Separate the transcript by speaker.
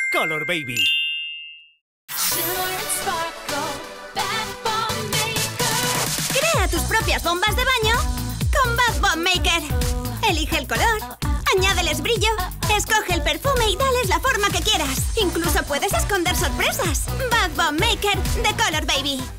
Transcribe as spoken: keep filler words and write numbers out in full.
Speaker 1: Color Baby.
Speaker 2: Crea tus propias bombas de baño con Bath Bomb Maker. Elige el color, añádeles brillo, escoge el perfume y dales la forma que quieras. Incluso puedes esconder sorpresas. Bath Bomb Maker de Color Baby.